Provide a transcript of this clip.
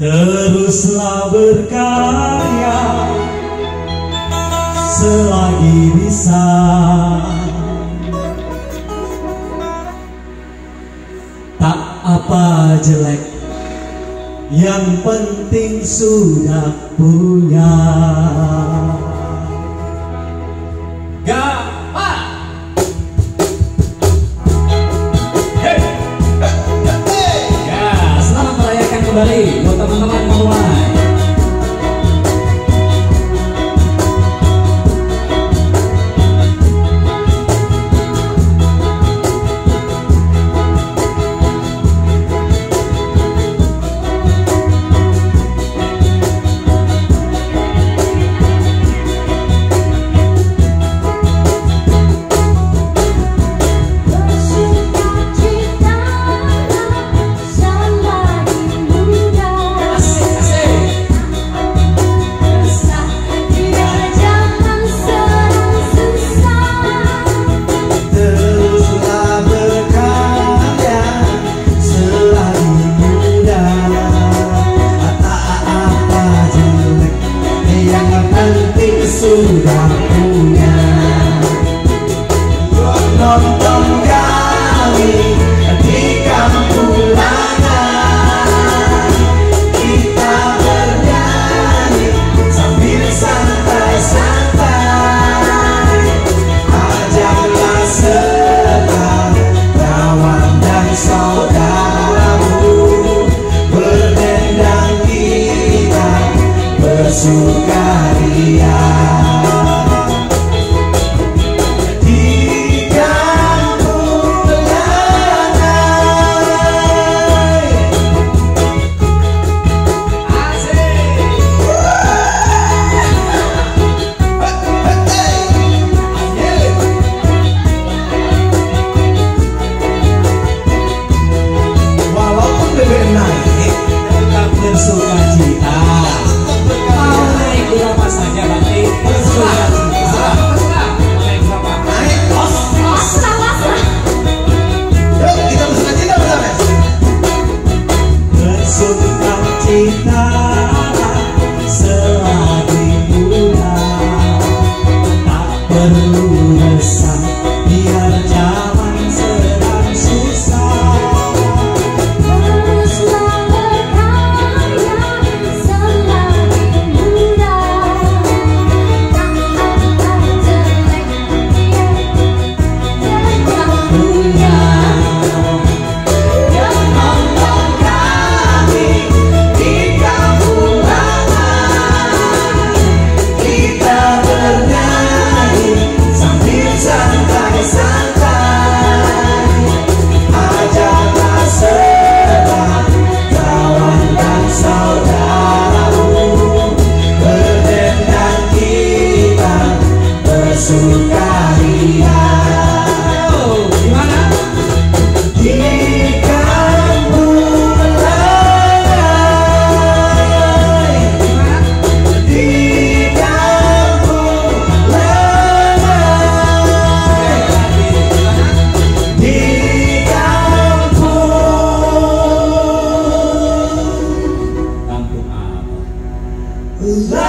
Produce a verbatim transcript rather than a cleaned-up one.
Teruslah berkarya selagi bisa. Tak apa jelek, yang penting sudah punya. Gapa. Hey. Hey. Ya, selamat merayakan kembali buat teman-teman memulai. Sudah punya. Nonton kami di kampung halaman, kita bernyanyi sambil santai-santai. Ajaklah serta kawan dan saudaramu, berdendang kita bersukaria. Bersukacita, mau naik berapa saja nanti bersukacita. Naik berapa? Naik bos. Bos, bos. Yuk kita bersukacita bersama. Bersukacita selagi muda, tak perlu resah biar zaman sedang susah. Sukaria. Oh, gimana? Di kampung Lanai. Gimana? Di kampung Lanai. Di kampung kampung apa?